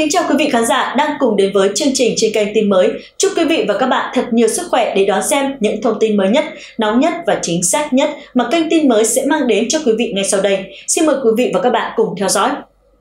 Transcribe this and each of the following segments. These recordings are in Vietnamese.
Kính chào quý vị khán giả đang cùng đến với chương trình trên kênh Tin Mới. Chúc quý vị và các bạn thật nhiều sức khỏe để đón xem những thông tin mới nhất, nóng nhất và chính xác nhất mà kênh Tin Mới sẽ mang đến cho quý vị ngay sau đây. Xin mời quý vị và các bạn cùng theo dõi.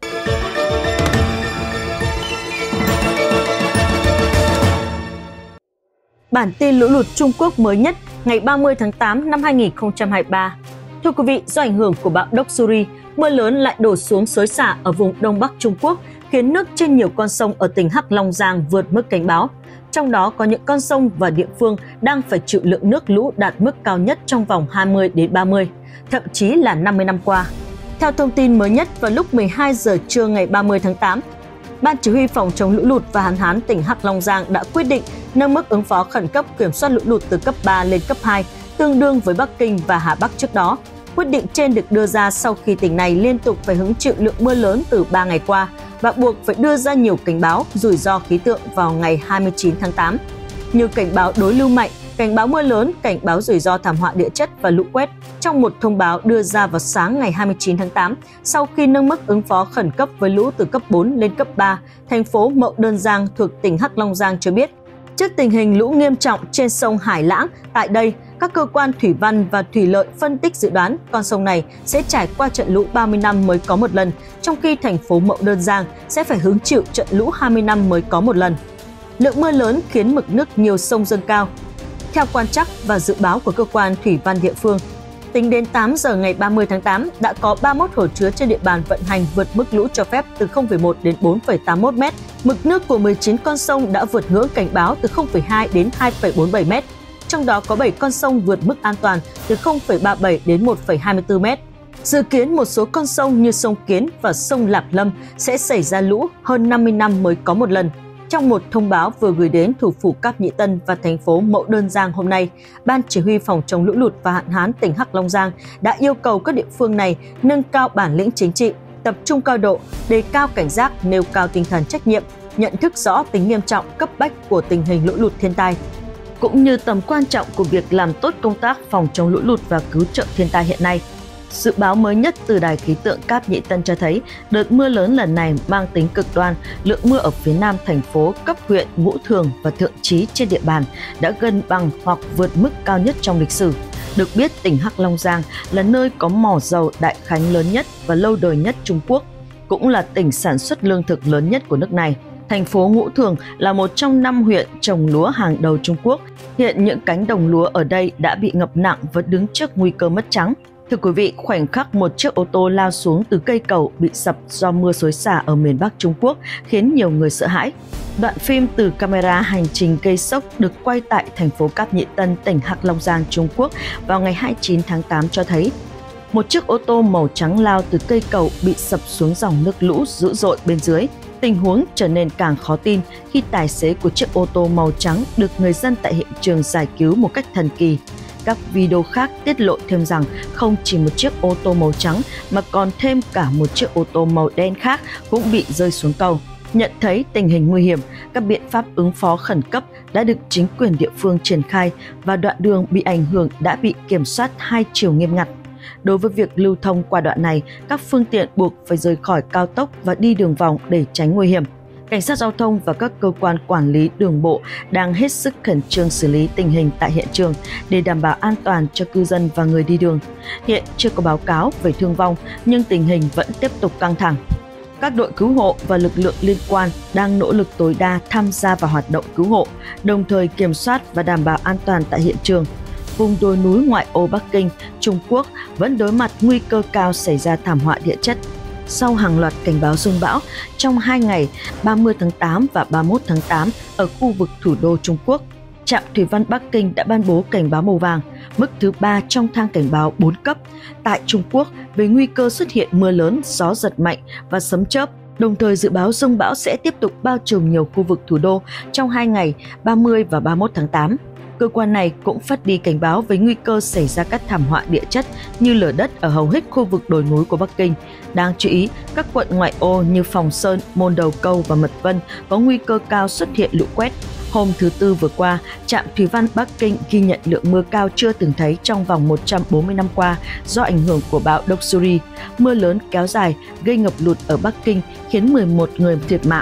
Bản tin lũ lụt Trung Quốc mới nhất ngày 30 tháng 8 năm 2023. Thưa quý vị, do ảnh hưởng của bão Doksuri, mưa lớn lại đổ xuống xối xả ở vùng Đông Bắc Trung Quốc, khiến nước trên nhiều con sông ở tỉnh Hắc Long Giang vượt mức cảnh báo. Trong đó có những con sông và địa phương đang phải chịu lượng nước lũ đạt mức cao nhất trong vòng 20 đến 30, thậm chí là 50 năm qua. Theo thông tin mới nhất, vào lúc 12 giờ trưa ngày 30 tháng 8, Ban Chỉ huy phòng chống lũ lụt và hạn hán tỉnh Hắc Long Giang đã quyết định nâng mức ứng phó khẩn cấp kiểm soát lũ lụt từ cấp 3 lên cấp 2, tương đương với Bắc Kinh và Hà Bắc trước đó. Quyết định trên được đưa ra sau khi tỉnh này liên tục phải hứng chịu lượng mưa lớn từ 3 ngày qua và buộc phải đưa ra nhiều cảnh báo rủi ro khí tượng vào ngày 29 tháng 8, như cảnh báo đối lưu mạnh, cảnh báo mưa lớn, cảnh báo rủi ro thảm họa địa chất và lũ quét. Trong một thông báo đưa ra vào sáng ngày 29 tháng 8, sau khi nâng mức ứng phó khẩn cấp với lũ từ cấp 4 lên cấp 3, thành phố Mậu Đơn Giang thuộc tỉnh Hắc Long Giang cho biết, trước tình hình lũ nghiêm trọng trên sông Hải Lãng, tại đây, các cơ quan thủy văn và thủy lợi phân tích dự đoán con sông này sẽ trải qua trận lũ 30 năm mới có một lần, trong khi thành phố Mậu Đơn Giang sẽ phải hứng chịu trận lũ 20 năm mới có một lần. Lượng mưa lớn khiến mực nước nhiều sông dâng cao. Theo quan trắc và dự báo của cơ quan thủy văn địa phương, tính đến 8 giờ ngày 30 tháng 8, đã có 31 hồ chứa trên địa bàn vận hành vượt mức lũ cho phép từ 0,1 đến 4,81 m. Mực nước của 19 con sông đã vượt ngưỡng cảnh báo từ 0,2 đến 2,47 m. Trong đó có 7 con sông vượt mức an toàn từ 0,37 đến 1,24 m. Dự kiến một số con sông như sông Kiến và sông Lạp Lâm sẽ xảy ra lũ hơn 50 năm mới có một lần. Trong một thông báo vừa gửi đến thủ phủ Cáp Nhĩ Tân và thành phố Mậu Đơn Giang hôm nay, Ban Chỉ huy phòng chống lũ lụt và hạn hán tỉnh Hắc Long Giang đã yêu cầu các địa phương này nâng cao bản lĩnh chính trị, tập trung cao độ, đề cao cảnh giác, nêu cao tinh thần trách nhiệm, nhận thức rõ tính nghiêm trọng cấp bách của tình hình lũ lụt thiên tai, cũng như tầm quan trọng của việc làm tốt công tác phòng chống lũ lụt và cứu trợ thiên tai hiện nay. Dự báo mới nhất từ Đài khí tượng Cáp Nhĩ Tân cho thấy đợt mưa lớn lần này mang tính cực đoan, lượng mưa ở phía nam thành phố, cấp huyện, Ngũ Thường và Thượng Trí trên địa bàn đã gần bằng hoặc vượt mức cao nhất trong lịch sử. Được biết, tỉnh Hắc Long Giang là nơi có mỏ dầu Đại Khánh lớn nhất và lâu đời nhất Trung Quốc, cũng là tỉnh sản xuất lương thực lớn nhất của nước này. Thành phố Ngũ Thường là một trong 5 huyện trồng lúa hàng đầu Trung Quốc. Hiện những cánh đồng lúa ở đây đã bị ngập nặng và đứng trước nguy cơ mất trắng. Thưa quý vị, khoảnh khắc một chiếc ô tô lao xuống từ cây cầu bị sập do mưa xối xả ở miền Bắc Trung Quốc khiến nhiều người sợ hãi. Đoạn phim từ camera hành trình gây sốc được quay tại thành phố Cáp Nhĩ Tân, tỉnh Hắc Long Giang, Trung Quốc vào ngày 29 tháng 8 cho thấy một chiếc ô tô màu trắng lao từ cây cầu bị sập xuống dòng nước lũ dữ dội bên dưới. Tình huống trở nên càng khó tin khi tài xế của chiếc ô tô màu trắng được người dân tại hiện trường giải cứu một cách thần kỳ. Các video khác tiết lộ thêm rằng không chỉ một chiếc ô tô màu trắng mà còn thêm cả một chiếc ô tô màu đen khác cũng bị rơi xuống cầu. Nhận thấy tình hình nguy hiểm, các biện pháp ứng phó khẩn cấp đã được chính quyền địa phương triển khai và đoạn đường bị ảnh hưởng đã bị kiểm soát hai chiều nghiêm ngặt. Đối với việc lưu thông qua đoạn này, các phương tiện buộc phải rời khỏi cao tốc và đi đường vòng để tránh nguy hiểm. Cảnh sát giao thông và các cơ quan quản lý đường bộ đang hết sức khẩn trương xử lý tình hình tại hiện trường để đảm bảo an toàn cho cư dân và người đi đường. Hiện chưa có báo cáo về thương vong, nhưng tình hình vẫn tiếp tục căng thẳng. Các đội cứu hộ và lực lượng liên quan đang nỗ lực tối đa tham gia vào hoạt động cứu hộ, đồng thời kiểm soát và đảm bảo an toàn tại hiện trường. Vùng đồi núi ngoại ô Bắc Kinh, Trung Quốc vẫn đối mặt nguy cơ cao xảy ra thảm họa địa chất. Sau hàng loạt cảnh báo rông bão trong 2 ngày 30 tháng 8 và 31 tháng 8 ở khu vực thủ đô Trung Quốc, Trạm Thủy văn Bắc Kinh đã ban bố cảnh báo màu vàng, mức thứ 3 trong thang cảnh báo 4 cấp tại Trung Quốc về nguy cơ xuất hiện mưa lớn, gió giật mạnh và sấm chớp. Đồng thời dự báo rông bão sẽ tiếp tục bao trùm nhiều khu vực thủ đô trong 2 ngày 30 và 31 tháng 8. Cơ quan này cũng phát đi cảnh báo về nguy cơ xảy ra các thảm họa địa chất như lở đất ở hầu hết khu vực đồi núi của Bắc Kinh. Đáng chú ý, các quận ngoại ô như Phòng Sơn, Môn Đầu Câu và Mật Vân có nguy cơ cao xuất hiện lũ quét. Hôm thứ Tư vừa qua, Trạm Thủy văn Bắc Kinh ghi nhận lượng mưa cao chưa từng thấy trong vòng 140 năm qua do ảnh hưởng của bão Doksuri. Mưa lớn kéo dài gây ngập lụt ở Bắc Kinh khiến 11 người thiệt mạng.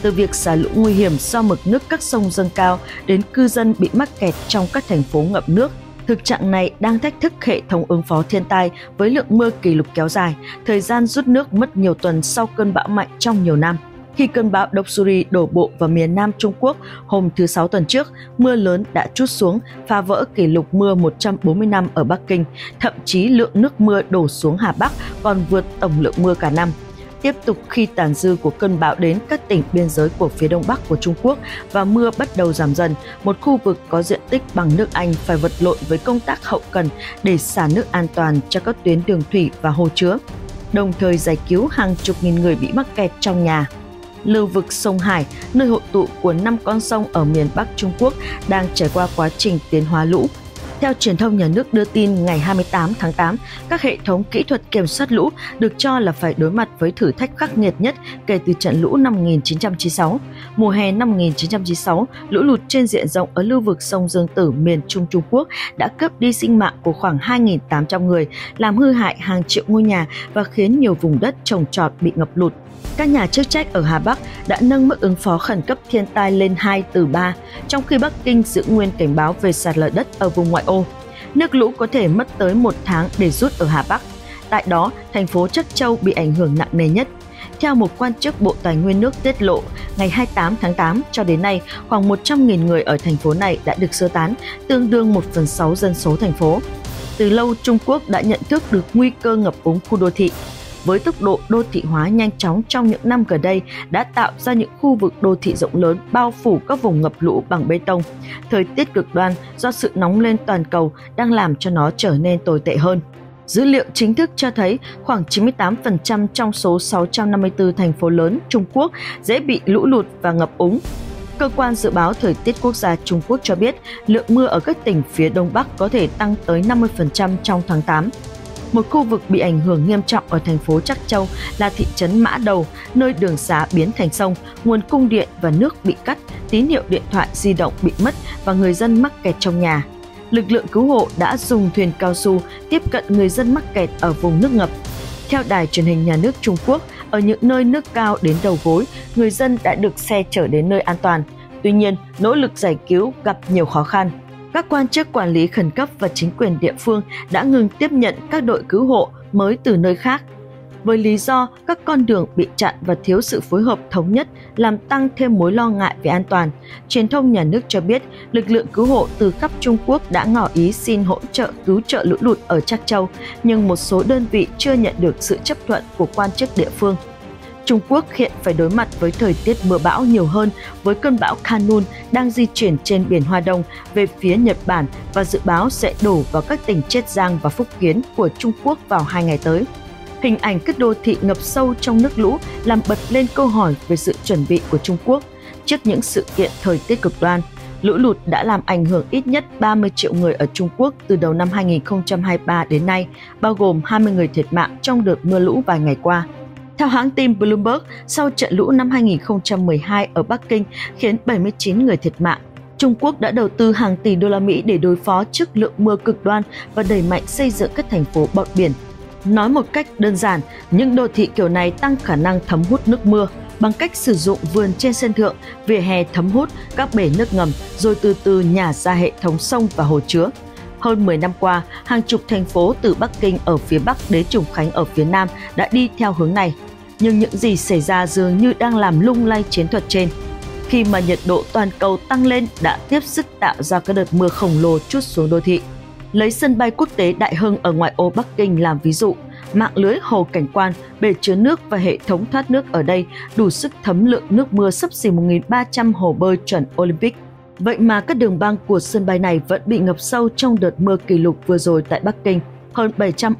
từ việc xả lũ nguy hiểm do mực nước các sông dâng cao đến cư dân bị mắc kẹt trong các thành phố ngập nước. Thực trạng này đang thách thức hệ thống ứng phó thiên tai với lượng mưa kỷ lục kéo dài, thời gian rút nước mất nhiều tuần sau cơn bão mạnh trong nhiều năm. Khi cơn bão Doksuri đổ bộ vào miền Nam Trung Quốc hôm thứ Sáu tuần trước, mưa lớn đã trút xuống, phá vỡ kỷ lục mưa 140 năm ở Bắc Kinh. Thậm chí lượng nước mưa đổ xuống Hà Bắc còn vượt tổng lượng mưa cả năm. Tiếp tục khi tàn dư của cơn bão đến các tỉnh biên giới của phía đông bắc của Trung Quốc và mưa bắt đầu giảm dần, một khu vực có diện tích bằng nước Anh phải vật lộn với công tác hậu cần để xả nước an toàn cho các tuyến đường thủy và hồ chứa, đồng thời giải cứu hàng chục nghìn người bị mắc kẹt trong nhà. Lưu vực sông Hải, nơi hội tụ của 5 con sông ở miền Bắc Trung Quốc, đang trải qua quá trình tiến hóa lũ. Theo truyền thông nhà nước đưa tin ngày 28 tháng 8, các hệ thống kỹ thuật kiểm soát lũ được cho là phải đối mặt với thử thách khắc nghiệt nhất kể từ trận lũ năm 1996. Mùa hè năm 1996, lũ lụt trên diện rộng ở lưu vực sông Dương Tử miền Trung Trung Quốc đã cướp đi sinh mạng của khoảng 2.800 người, làm hư hại hàng triệu ngôi nhà và khiến nhiều vùng đất trồng trọt bị ngập lụt. Các nhà chức trách ở Hà Bắc đã nâng mức ứng phó khẩn cấp thiên tai lên 2 từ 3, trong khi Bắc Kinh giữ nguyên cảnh báo về sạt lở đất ở vùng ngoại ô. Nước lũ có thể mất tới 1 tháng để rút ở Hà Bắc. Tại đó, thành phố Trắc Châu bị ảnh hưởng nặng nề nhất. Theo một quan chức Bộ Tài nguyên nước tiết lộ, ngày 28 tháng 8 cho đến nay, khoảng 100.000 người ở thành phố này đã được sơ tán, tương đương 1/6 dân số thành phố. Từ lâu, Trung Quốc đã nhận thức được nguy cơ ngập úng khu đô thị. Với tốc độ đô thị hóa nhanh chóng trong những năm gần đây đã tạo ra những khu vực đô thị rộng lớn bao phủ các vùng ngập lũ bằng bê tông. Thời tiết cực đoan do sự nóng lên toàn cầu đang làm cho nó trở nên tồi tệ hơn. Dữ liệu chính thức cho thấy khoảng 98% trong số 654 thành phố lớn Trung Quốc dễ bị lũ lụt và ngập úng. Cơ quan dự báo thời tiết quốc gia Trung Quốc cho biết lượng mưa ở các tỉnh phía Đông Bắc có thể tăng tới 50% trong tháng 8. Một khu vực bị ảnh hưởng nghiêm trọng ở thành phố Trắc Châu là thị trấn Mã Đầu, nơi đường xá biến thành sông, nguồn cung điện và nước bị cắt, tín hiệu điện thoại di động bị mất và người dân mắc kẹt trong nhà. Lực lượng cứu hộ đã dùng thuyền cao su tiếp cận người dân mắc kẹt ở vùng nước ngập. Theo đài truyền hình nhà nước Trung Quốc, ở những nơi nước cao đến đầu gối, người dân đã được xe chở đến nơi an toàn. Tuy nhiên, nỗ lực giải cứu gặp nhiều khó khăn. Các quan chức quản lý khẩn cấp và chính quyền địa phương đã ngừng tiếp nhận các đội cứu hộ mới từ nơi khác, với lý do các con đường bị chặn và thiếu sự phối hợp thống nhất làm tăng thêm mối lo ngại về an toàn. Truyền thông nhà nước cho biết lực lượng cứu hộ từ khắp Trung Quốc đã ngỏ ý xin hỗ trợ cứu trợ lũ lụt ở Trắc Châu, nhưng một số đơn vị chưa nhận được sự chấp thuận của quan chức địa phương. Trung Quốc hiện phải đối mặt với thời tiết mưa bão nhiều hơn với cơn bão Khanun đang di chuyển trên biển Hoa Đông về phía Nhật Bản và dự báo sẽ đổ vào các tỉnh Chiết Giang và Phúc Kiến của Trung Quốc vào 2 ngày tới. Hình ảnh các đô thị ngập sâu trong nước lũ làm bật lên câu hỏi về sự chuẩn bị của Trung Quốc trước những sự kiện thời tiết cực đoan. Lũ lụt đã làm ảnh hưởng ít nhất 30 triệu người ở Trung Quốc từ đầu năm 2023 đến nay, bao gồm 20 người thiệt mạng trong đợt mưa lũ vài ngày qua. Theo hãng tin Bloomberg, sau trận lũ năm 2012 ở Bắc Kinh khiến 79 người thiệt mạng, Trung Quốc đã đầu tư hàng tỷ đô la Mỹ để đối phó trước lượng mưa cực đoan và đẩy mạnh xây dựng các thành phố bọt biển. Nói một cách đơn giản, những đô thị kiểu này tăng khả năng thấm hút nước mưa bằng cách sử dụng vườn trên sân thượng, vỉa hè thấm hút các bể nước ngầm rồi từ từ nhả ra hệ thống sông và hồ chứa. Hơn 10 năm qua, hàng chục thành phố từ Bắc Kinh ở phía Bắc đến Trùng Khánh ở phía Nam đã đi theo hướng này. Nhưng những gì xảy ra dường như đang làm lung lay chiến thuật trên. Khi mà nhiệt độ toàn cầu tăng lên đã tiếp sức tạo ra các đợt mưa khổng lồ trút xuống đô thị. Lấy sân bay quốc tế Đại Hưng ở ngoại ô Bắc Kinh làm ví dụ, mạng lưới hồ cảnh quan, bể chứa nước và hệ thống thoát nước ở đây đủ sức thấm lượng nước mưa xấp xỉ 1.300 hồ bơi chuẩn Olympic. Vậy mà các đường băng của sân bay này vẫn bị ngập sâu trong đợt mưa kỷ lục vừa rồi tại Bắc Kinh. Hơn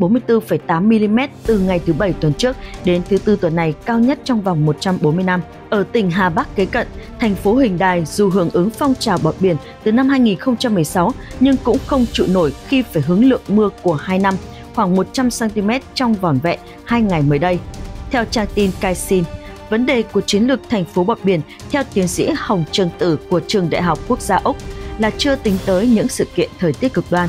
744,8 mm từ ngày thứ Bảy tuần trước đến thứ Tư tuần này, cao nhất trong vòng 140 năm. Ở tỉnh Hà Bắc kế cận, thành phố Huỳnh Đài dù hưởng ứng phong trào bọt biển từ năm 2016 nhưng cũng không trụ nổi khi phải hứng lượng mưa của 2 năm, khoảng 100 cm trong vỏn vẹn 2 ngày mới đây. Theo trang tin Caixin, vấn đề của chiến lược thành phố bọt biển theo tiến sĩ Hồng Trường Tử của Trường Đại học Quốc gia Úc là chưa tính tới những sự kiện thời tiết cực đoan.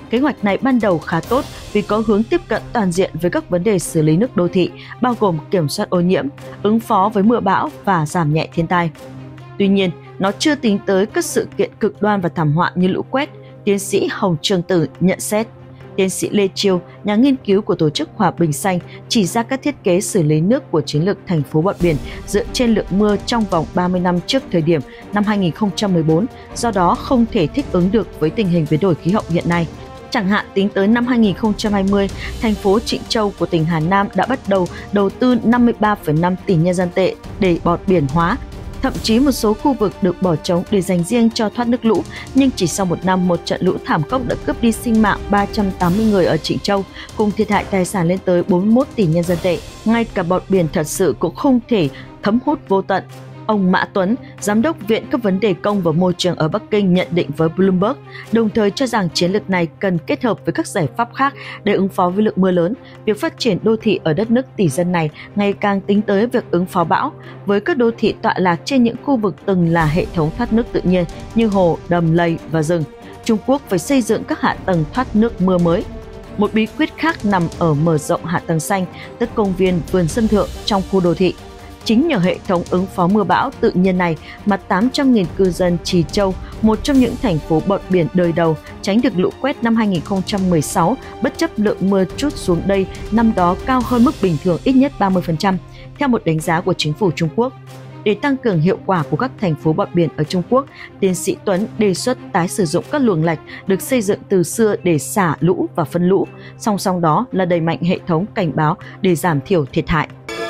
Kế hoạch này ban đầu khá tốt vì có hướng tiếp cận toàn diện với các vấn đề xử lý nước đô thị, bao gồm kiểm soát ô nhiễm, ứng phó với mưa bão và giảm nhẹ thiên tai. Tuy nhiên, nó chưa tính tới các sự kiện cực đoan và thảm họa như lũ quét, tiến sĩ Hồng Trường Tử nhận xét. Tiến sĩ Lê Chiêu, nhà nghiên cứu của Tổ chức Hòa bình Xanh, chỉ ra các thiết kế xử lý nước của chiến lược thành phố bọt biển dựa trên lượng mưa trong vòng 30 năm trước thời điểm năm 2014, do đó không thể thích ứng được với tình hình biến đổi khí hậu hiện nay. Chẳng hạn tính tới năm 2020, thành phố Trịnh Châu của tỉnh Hà Nam đã bắt đầu đầu tư 53,5 tỷ nhân dân tệ để bọt biển hóa. Thậm chí một số khu vực được bỏ trống để dành riêng cho thoát nước lũ, nhưng chỉ sau một năm, một trận lũ thảm khốc đã cướp đi sinh mạng 380 người ở Trịnh Châu, cùng thiệt hại tài sản lên tới 41 tỷ nhân dân tệ. Ngay cả bọt biển thật sự cũng không thể thấm hút vô tận. Ông Mã Tuấn, Giám đốc Viện các vấn đề công và môi trường ở Bắc Kinh nhận định với Bloomberg, đồng thời cho rằng chiến lược này cần kết hợp với các giải pháp khác để ứng phó với lượng mưa lớn. Việc phát triển đô thị ở đất nước tỷ dân này ngày càng tính tới việc ứng phó bão, với các đô thị tọa lạc trên những khu vực từng là hệ thống thoát nước tự nhiên như hồ, đầm lầy và rừng. Trung Quốc phải xây dựng các hạ tầng thoát nước mưa mới. Một bí quyết khác nằm ở mở rộng hạ tầng xanh, tức công viên, vườn sân thượng trong khu đô thị. Chính nhờ hệ thống ứng phó mưa bão tự nhiên này mà 800.000 cư dân Trì Châu, một trong những thành phố bọt biển đời đầu, tránh được lũ quét năm 2016, bất chấp lượng mưa trút xuống đây năm đó cao hơn mức bình thường ít nhất 30%, theo một đánh giá của chính phủ Trung Quốc. Để tăng cường hiệu quả của các thành phố bọt biển ở Trung Quốc, tiến sĩ Tuấn đề xuất tái sử dụng các luồng lạch được xây dựng từ xưa để xả lũ và phân lũ, song song đó là đẩy mạnh hệ thống cảnh báo để giảm thiểu thiệt hại.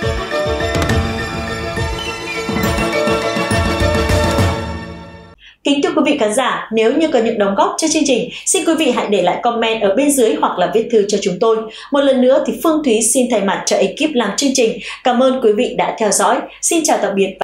Kính thưa quý vị khán giả, nếu như có những đóng góp cho chương trình, xin quý vị hãy để lại comment ở bên dưới hoặc là viết thư cho chúng tôi. Một lần nữa thì Phương Thúy xin thay mặt cho ekip làm chương trình, cảm ơn quý vị đã theo dõi. Xin chào tạm biệt.